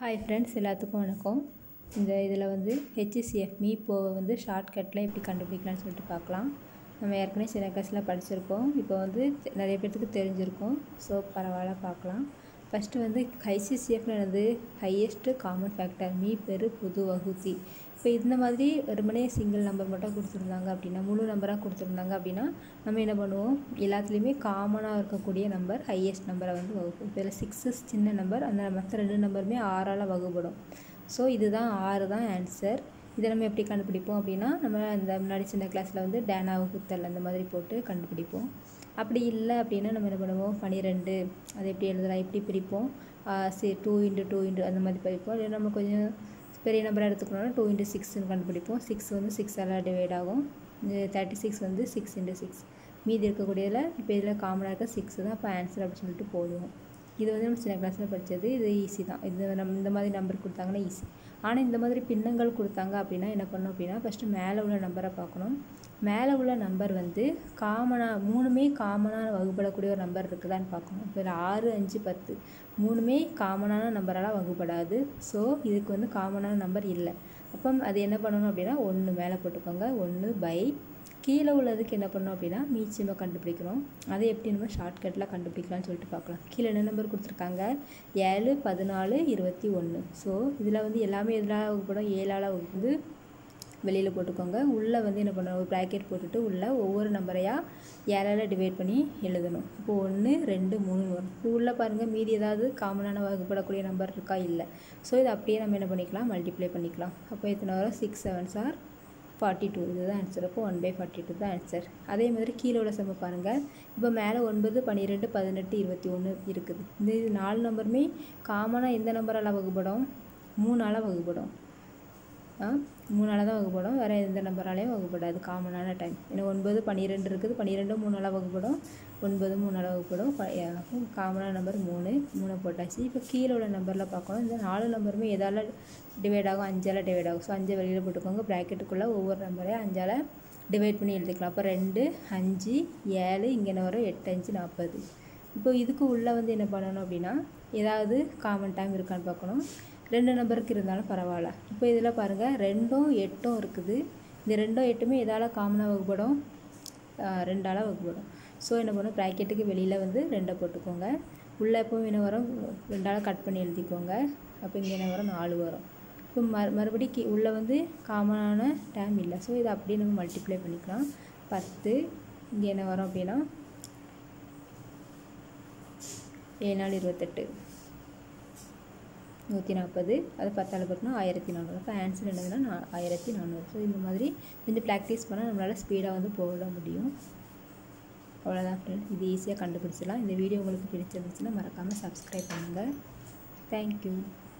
Hi friends, எல்லாத்துக்கும் வணக்கம். இதில் வந்து HCF மீப்போவை வந்து ஷார்ட்கட்டில் எப்படி கண்டுபிடிக்கலாம்னு சொல்லிட்டு பார்க்கலாம். நம்ம ஏற்கனவே சின்ன கிளாஸில் படிச்சிருக்கோம். இப்போ வந்து நிறைய பேர்த்துக்கு தெரிஞ்சிருக்கும். ஸோ பரவாயில்ல பார்க்கலாம். ஃபஸ்ட்டு வந்து HCFனது ஹையஸ்ட்டு காமன் ஃபேக்டர் மீ பெரு பொது வகுத்தி. இப்போ இந்த மாதிரி வெறுமனே சிங்கிள் நம்பர் மட்டும் கொடுத்துருந்தாங்க அப்படின்னா, முழு நம்பராக கொடுத்துருந்தாங்க அப்படின்னா நம்ம என்ன பண்ணுவோம், எல்லாத்துலேயுமே காமனாக இருக்கக்கூடிய நம்பர் ஹையஸ்ட் நம்பரை வந்து வகுப்போம். இப்போ இதில் 6 சின்ன நம்பர், அந்த மற்ற ரெண்டு நம்பருமே 6ஆல் வகுப்படும். ஸோ இதுதான் 6 தான் ஆன்சர். இதை நம்ம எப்படி கண்டுபிடிப்போம் அப்படின்னா, நம்ம இந்த முன்னாடி சின்ன கிளாஸில் வந்து டேனா வகுத்தல் அந்த மாதிரி போட்டு கண்டுபிடிப்போம். அப்படி இல்லை அப்படின்னா நம்ம என்ன பண்ணுவோம், 12 அதை எப்படி எழுதலாம், எப்படி பிரிப்போம், 2 × 2 அந்த மாதிரி பிரிப்போம். இல்லை நம்ம கொஞ்சம் பெரிய நம்பராக எடுத்துக்கணும்னா 2 × 6ன்னு கண்டுபிடிப்போம். 6 வந்து 6ஆல் டிவைட் ஆகும். 36 வந்து 6 × 6. மீதி இருக்கக்கூடியதில் இப்போ இதில் காமனாக இருக்க 6 தான் இப்போ ஆன்சர் அப்படின்னு சொல்லிட்டு போடுவோம். இது வந்து நம்ம சின்ன கிளாஸில் படித்தது. இது ஈஸி தான். இது நம்ம இந்த மாதிரி நம்பர் கொடுத்தாங்கன்னா ஈஸி. ஆனால் இந்த மாதிரி பின்னங்கள் கொடுத்தாங்க அப்படின்னா என்ன பண்ணணும் அப்படின்னா, ஃபஸ்ட்டு மேலே உள்ள நம்பரை பார்க்கணும். மேலே உள்ள நம்பர் வந்து மூணுமே காமனாக வகுப்படக்கூடிய ஒரு நம்பர் இருக்குதான்னு பார்க்கணும். இப்போ 6, 5, 10 மூணுமே காமனான நம்பரால் வகுப்படாது. ஸோ இதுக்கு வந்து காமனான நம்பர் இல்லை. அப்போ அது என்ன பண்ணணும் அப்படின்னா 1 மேலே போட்டுக்கோங்க. 1 கீழே உள்ளதுக்கு என்ன பண்ணணும் அப்படின்னா மீச்சியமாக கண்டுபிடிக்கணும். அதை எப்படி நம்ம ஷார்ட்கட்டில் கண்டுபிடிக்கலாம்னு சொல்லிட்டு பார்க்கலாம். கீழே என்ன நம்பர் கொடுத்துருக்காங்க, 7, 14, 21. ஸோ இதில் வந்து எல்லாமே எதில் வகுப்படும், 7ஆல் வந்து வெளியில் போட்டுக்கோங்க. உள்ளே வந்து என்ன பண்ணணும், ஒரு ப்ராக்கெட் போட்டுட்டு உள்ளே ஒவ்வொரு நம்பரையாக 7ஆல் டிவைட் பண்ணி எழுதணும். இப்போ 1, 2, 3 வரும். இப்போ உள்ளே பாருங்கள், மீதி ஏதாவது காமனான வகுப்படக்கூடிய நம்பர் இருக்கா, இல்லை. ஸோ இதை அப்படியே நம்ம என்ன பண்ணிக்கலாம், மல்டிப்ளை பண்ணிக்கலாம். அப்போ எத்தனை வரும், 6 7s are 42. இதுதான் ஆன்சர். அப்போ 1/42 தான் ஆன்சர். அதே மாதிரி கீழே உள்ள சம பாருங்கள். இப்போ மேலே 9, 12, 18, 21 இருக்குது. இந்த 4 நம்பருமே காமனாக எந்த நம்பரால் வகுப்படும், 3ஆல் வகுப்படும். 3ஆல் தான் வகுப்படும். வேறு எந்த நம்பராலையும் வகுப்படாது காமனான டைம். ஏன்னா 9, 12 இருக்குது. 12 3ஆல் வகுப்படும். 9 3ஆல் வகுப்படும். காமனான நம்பர் 3 போட்டாச்சு. இப்போ கீழே உள்ள நம்பரில் பார்க்கணும். இந்த 4 நம்பருமே எதால் டிவைட் ஆகும், 5ஆல் டிவைட் ஆகும். ஸோ 5 வெளியில் போட்டுக்கோங்க. ப்ராக்கெட்டுக்குள்ளே ஒவ்வொரு நம்பரையும் 5ஆல் டிவைட் பண்ணி எழுதிக்கலாம். அப்போ 2, 5, 7, இங்கே என்ன வரும், 8, 5, 40. இப்போ இதுக்கு உள்ளே வந்து என்ன பண்ணணும் அப்படின்னா, ஏதாவது காமன் டைம் இருக்கான்னு பார்க்கணும். 2 நம்பருக்கு இருந்தாலும் பரவாயில்ல. இப்போ இதில் பாருங்கள், 2ம் 8ம் இருக்குது. இந்த 2ம் 8மே எதால் காமனாக வகுப்படும், 2ஆல் வகுப்படும். ஸோ என்ன பண்ணணும், ப்ராக்கெட்டுக்கு வெளியில் வந்து 2 போட்டுக்கோங்க. உள்ளே எப்பவும் என்ன வரும், 2ஆல் கட் பண்ணி எழுதிக்கோங்க. அப்போ இங்கே என்ன வரும், 4 வரும். இப்போ மறுபடியும் உள்ளே வந்து காமனான டைம் இல்லை. ஸோ இதை அப்படியே நம்ம மல்டிப்ளை பண்ணிக்கலாம். 10 இங்கே என்ன வரும் அப்படின்னா 7 4 28, 140. அது 10ஆல் போட்டோம்னா 1400. அப்போ ஆன்சர் என்னதுன்னா 1400. ஸோ இந்த மாதிரி கொஞ்சம் ப்ராக்டிஸ் பண்ணால் நம்மளால் ஸ்பீடாக வந்து போட முடியும். அவ்வளோதான் ஃப்ரெண்ட்ஸ். இது ஈஸியாக கண்டுபிடிச்சிடலாம். இந்த வீடியோ உங்களுக்கு பிடிச்சிருந்துச்சுன்னா மறக்காமல் சப்ஸ்கிரைப் பண்ணுங்கள். தேங்க்யூ.